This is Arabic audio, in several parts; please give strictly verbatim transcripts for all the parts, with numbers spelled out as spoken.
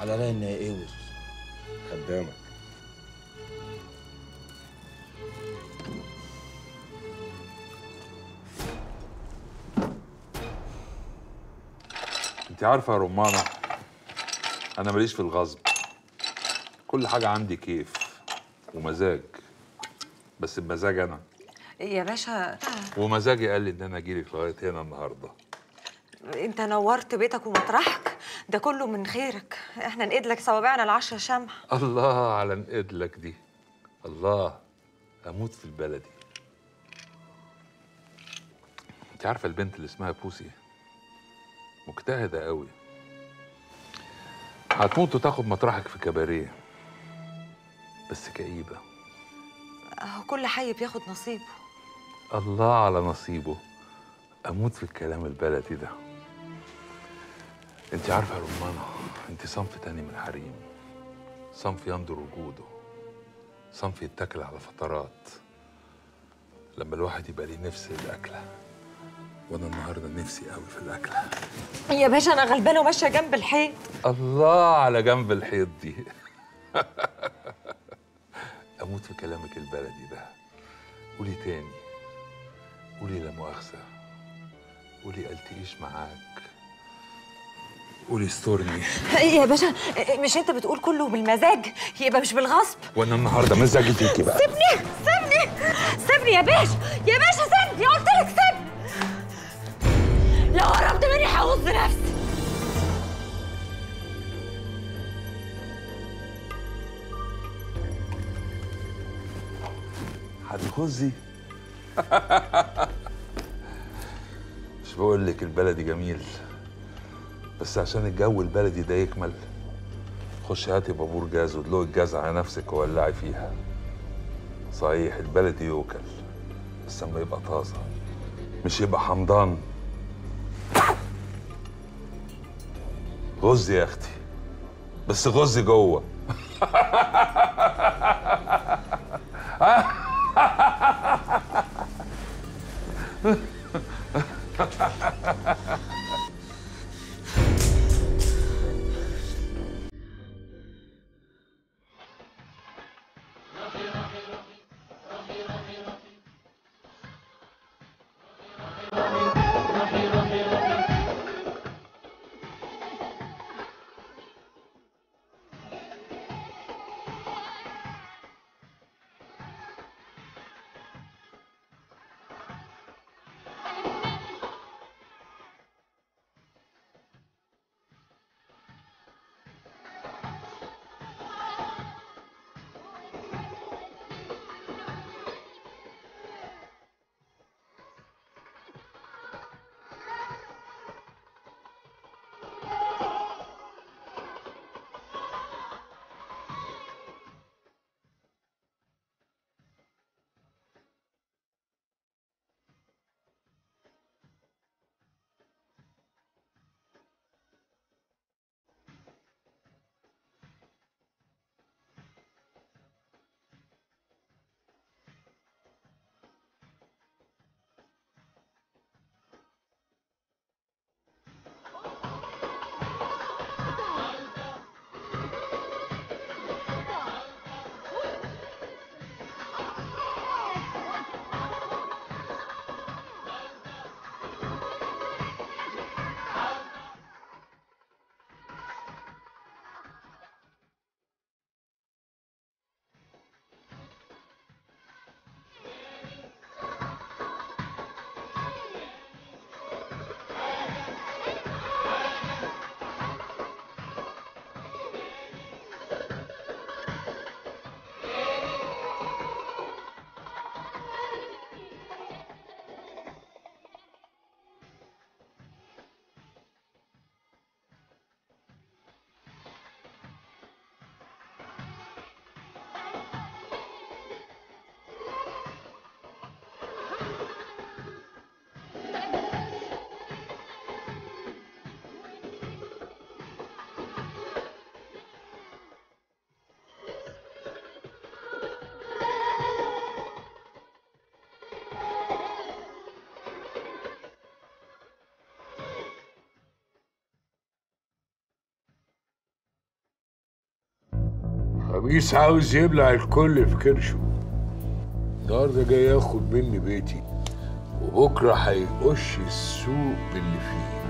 على رأي النقاوي. خدامك. انت عارفه يا رمانه، انا ماليش في الغصب. كل حاجه عندي كيف ومزاج، بس بمزاج انا. يا باشا ومزاجي قال لي ان انا اجيلك لغايه هنا النهارده. انت نورت بيتك ومطرحك، ده كله من خيرك. احنا نقيد لك صوابعنا العشر شمع. الله على نقد لك دي. الله، اموت في البلدي. انت عارفه البنت اللي اسمها بوسي مجتهده قوي، هتموت وتاخد مطرحك في كباريه، بس كئيبه. اهو كل حي بياخد نصيبه. الله على نصيبه. اموت في الكلام البلدي ده. انت عارفه يا رمانه، انت صنف تاني من الحريم، صنف يندر وجوده، صنف يتاكل على فترات، لما الواحد يبقى ليه نفس الاكله. وانا النهارده نفسي قوي في الاكله. يا باشا انا غلبانه وماشيه جنب الحيط. الله على جنب الحيط دي. اموت في كلامك البلدي ده. قولي تاني، قولي لا مؤاخذه، قولي التقيش معاك، قولي استرني. يا باشا مش انت بتقول كله بالمزاج، يبقى مش بالغصب. وانا النهارده مزاجي فيكي بقى. سيبني سيبني سيبني يا باشا، يا باشا سيبني، قلت لك سيبني. لو قربت مني هغض نفسي. هتخزي؟ مش بقول لك البلدي جميل، بس عشان الجو البلدي ده يكمل خش هاتي بابور جاز ودلوقي الجاز على نفسك وولعي فيها. صحيح البلدي يوكل، بس اما يبقى طازه، مش يبقى حمضان. غزي يا اختي، بس غزي جوه. خميس عاوز يبلع الكل في كرشه. النهارده جاي ياخد مني بيتي، وبكره هيقش السوق باللي فيه.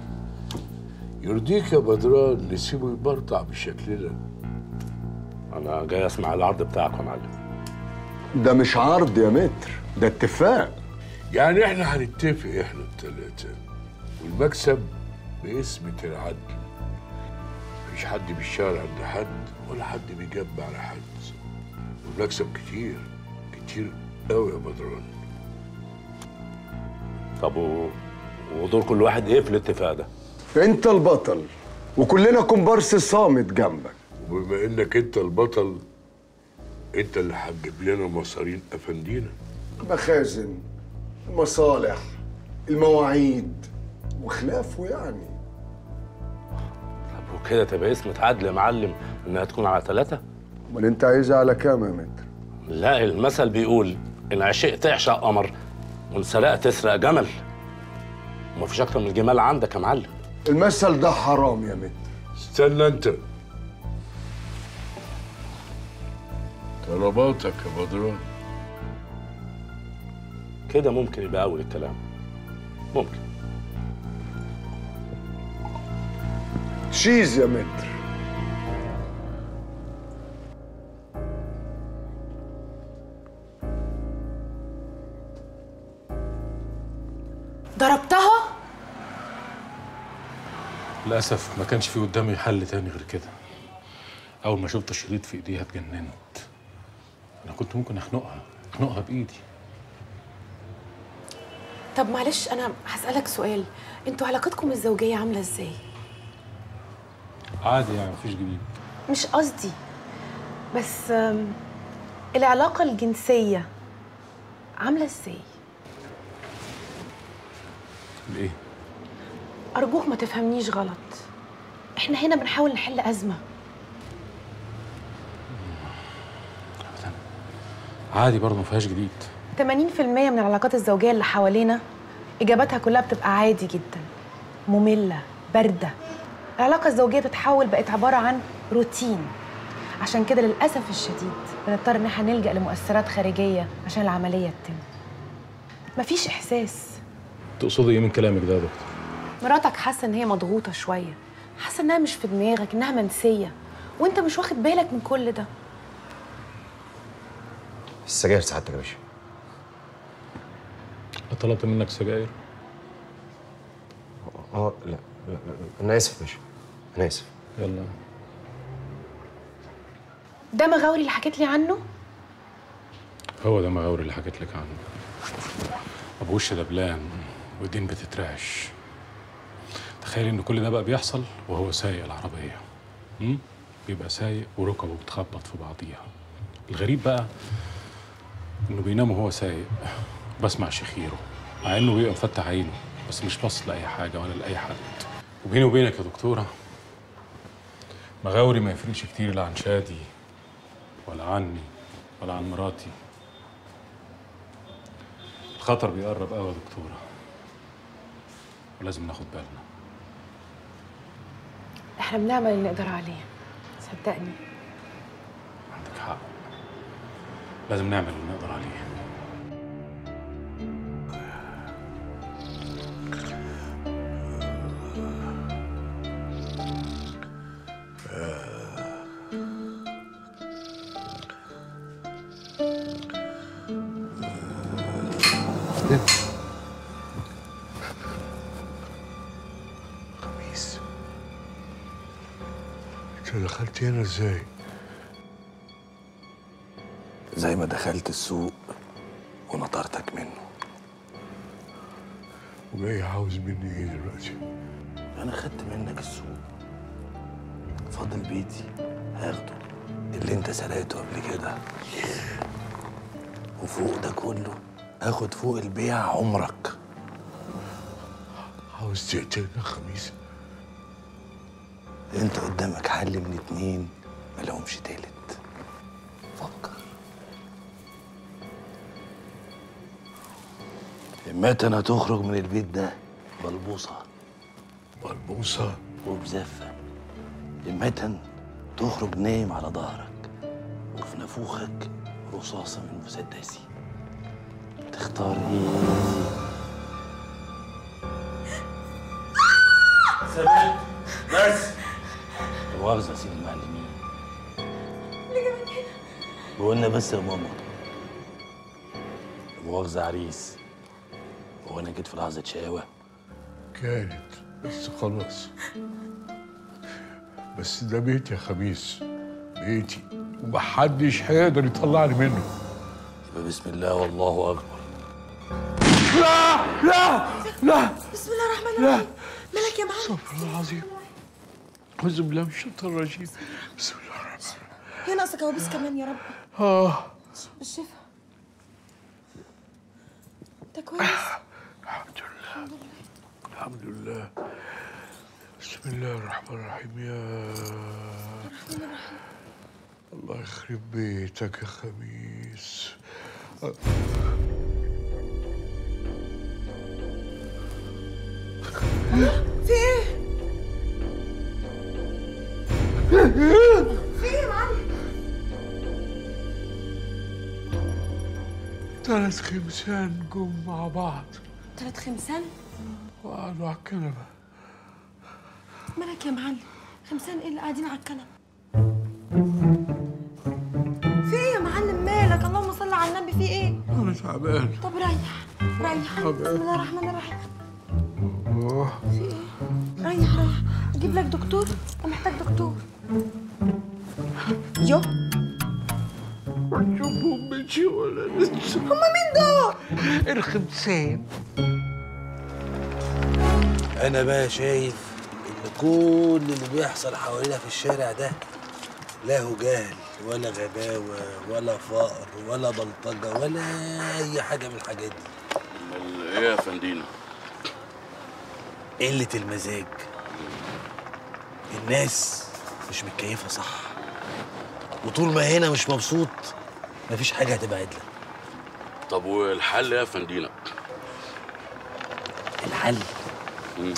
يرضيك يا بدران نسيبه يبرطع بالشكل ده؟ انا جاي اسمع العرض بتاعك يا معلم. ده مش عرض يا متر، ده اتفاق. يعني احنا هنتفق احنا التلاتة، والمكسب باسم العدل. مفيش حد بيشتغل عند حد ولا حد بيجب على حد، والمكسب كتير كتير قوي يا بدران. طب و... ودور كل واحد ايه في الاتفاق ده؟ انت البطل وكلنا كومبارس صامت جنبك. وبما انك انت البطل، انت اللي هتجيب لنا مصارين افندينا. مخازن، المصالح، المواعيد وخلافه يعني. طب وكده تبقى اسم عدل يا معلم انها تكون على ثلاثة؟ امال انت عايزها على كام يا متر؟ لا، المثل بيقول ان عشقت تعشق قمر وان سرقت تسرق جمل. ومفيش اكتر من الجمال عندك يا معلم. المثل ده حرام يا متر. استنى انت. طلباتك يا بدران. كده ممكن يبقى اول الكلام. ممكن. شيز يا متر. ضربتها؟ للأسف ما كانش في قدامي حل تاني غير كده. أول ما شفت الشريط في إيديها اتجننت. أنا كنت ممكن أخنقها، أخنقها بإيدي. طب معلش أنا هسألك سؤال، أنتوا علاقتكم الزوجية عاملة إزاي؟ عادي يعني مفيش جديد. مش قصدي، بس آم، العلاقة الجنسية عاملة إزاي؟ لإيه؟ أرجوك ما تفهمنيش غلط. إحنا هنا بنحاول نحل أزمة. أبداً. عادي برضه مفيهاش جديد. ثمانين في المية من العلاقات الزوجية اللي حوالينا إجاباتها كلها بتبقى عادي جدا، مملة، باردة. العلاقة الزوجية بتتحول بقت عبارة عن روتين. عشان كده للأسف الشديد بنضطر إن احنا نلجأ لمؤثرات خارجية عشان العملية تتم. مفيش إحساس. تقصدي إيه من كلامك ده يا دكتور؟ مراتك حاسة إن هي مضغوطة شوية، حاسة إنها مش في دماغك، إنها منسية، وأنت مش واخد بالك من كل ده. السجاير سعادتك يا باشا. طلبت منك سجاير؟ اه لا لا لا انا اسف يا باشا، انا اسف. يلا. ده مغاوري اللي حكيت لي عنه؟ هو ده مغاوري اللي حكيت لك عنه. ابو وش دبلان وايدين بتترعش. تخيل ان كل ده بقى بيحصل وهو سايق العربيه. امم بيبقى سايق وركبه بتخبط في بعضيها. الغريب بقى انه بينام وهو سايق، بسمع شخيره مع انه بيبقى مفتح عينه بس مش باصص لاي حاجه ولا لاي حد. وبيني وبينك يا دكتوره، مغاوري ما يفرقش كتير لا عن شادي ولا عني ولا عن مراتي. الخطر بيقرب قوي يا دكتوره، ولازم ناخد بالنا. احنا بنعمل اللي نقدر عليه، صدقني. عندك حق، لازم نعمل اللي نقدر عليه. خميس، انت دخلت هنا ازاي؟ زي ما دخلت السوق ونطرتك منه. وجاي عاوز مني ايه دلوقتي؟ انا خدت منك السوق، فاضل بيتي هاخده اللي انت سرقته قبل كده، وفوق ده كله اخد فوق البيع عمرك. عاوز تقتلني يا خميس؟ انت قدامك حل من اتنين ملهمش تالت، فكر. اما انا تخرج من البيت ده بلبوصه بلبوصه وبزفه، اما تخرج نايم على ظهرك في نافوخك رصاصة من مسدسي. تختار ايه؟ ثابت بس. لا مؤاخذة يا سيدي المعلمين. اللي جابك هنا؟ بقولنا بس يا ماما. لا مؤاخذة عريس. هو انا جيت في لحظة شقاوة؟ كانت بس خلاص. بس ده بيتي يا خميس، بيتي ومحدش هيقدر يطلعني منه. يبقى بسم الله والله اكبر. لا لا لا بسم الله الرحمن الرحيم. مالك يا معلم؟ استغفر الله العظيم. أعوذ بالله من الشيطان الرجيم. بسم الله الرحمن الرحيم. هي ناقصة كوابيس كمان يا رب. اه بالشفا. انت كويس؟ الحمد لله الحمد لله. بسم الله الرحمن الرحيم. يا الله يخرب بيتك يا خميس. في ايه؟ في ايه يا معلم؟ ثلاث خمسان جم مع بعض تلات خمسان؟ وقعدوا على الكنبة. مالك يا معلم؟ خمسان ايه اللي قاعدين على الكنبة؟ في ايه يا معلم مالك؟ اللهم صل على النبي، في ايه؟ أنا تعبان. طب ريح ريح. بسم الله الرحمن الرحيم. أوه. في ايه؟ ريح ريح. اجيب لك دكتور؟ انا محتاج دكتور. يو شوفوا مشي ولا لسه؟ هما مين دول؟ الخمسان. أنا بقى شايف إن كل اللي بيحصل حوالينا في الشارع ده لا هو جهل ولا غباوة ولا فقر ولا بلطجة ولا أي حاجة من الحاجات دي. امال ايه يا فندينا؟ قلة المزاج. الناس مش متكيفة صح، وطول ما هنا مش مبسوط مفيش حاجة هتبقى عدلة. طب والحل يا فندينا؟ الحل مم.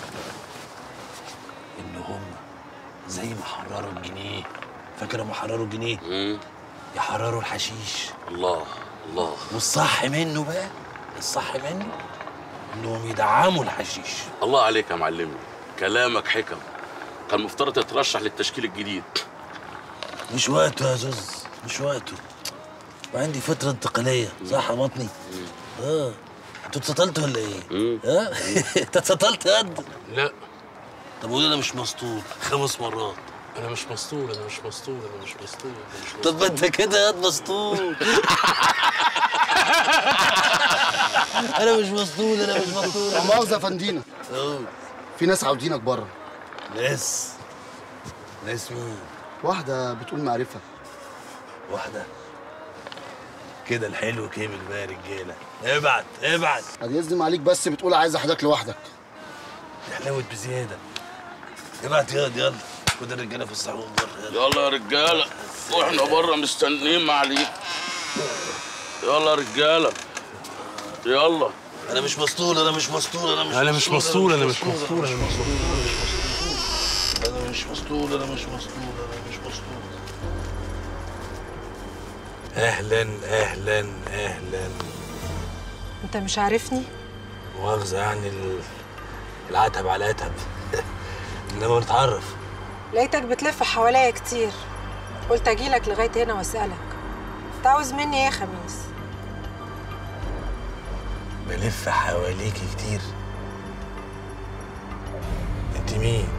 إن هم زي ما حرروا الجنيه، فاكر لما حرروا الجنيه؟ مم. يحرروا الحشيش. الله الله. والصح منه بقى، الصح منه انهم يدعموا الحشيش. الله عليك يا معلمي، كلامك حكم. كان مفترض تترشح للتشكيل الجديد. مش وقته يا زوز، مش وقته. وعندي فترة انتقالية، صح يا مطني؟ اه انتوا اتسطلتوا ولا ايه؟ مم. ها؟ انت اتسطلت قد؟ لا طب قول انا مش مسطول خمس مرات. انا مش مسطول، انا مش مسطول، انا مش مسطول، انا مش مسطول. طب ما انت كده قد مسطول. انا مش مسطول، انا مش مسطول. لا مؤاخذة يا فندينا، اه في ناس عاوزينك بره. ناس ناس مين؟ واحدة بتقول معرفة. واحدة كده الحلو كامل بقى يا رجالة. ابعت ابعت. هيصدم عليك بس بتقول عايزة حضرتك لوحدك. حلاوة بزيادة. ابعت ياض يلا. خد الرجالة في الصالون بره يلا. يلا يا رجاله، واحنا بره مستنيين معاليك. يلا يا رجاله يلا. انا مش مسطول، انا مش مسطول، انا مش انا مش مسطول، انا مش مسطول، انا مش مسطول، انا مش مسطول، انا مش مسطول، انا مش مسطول. اهلا اهلا اهلا. انت مش عارفني؟ مؤاخذة يعني ال- العتب على العتب. انما نتعرف. لقيتك بتلف حواليا كتير، قلت اجيلك لغايه هنا واسالك انت عاوز مني ايه يا خميس؟ بلف حواليكي كتير. انت مين؟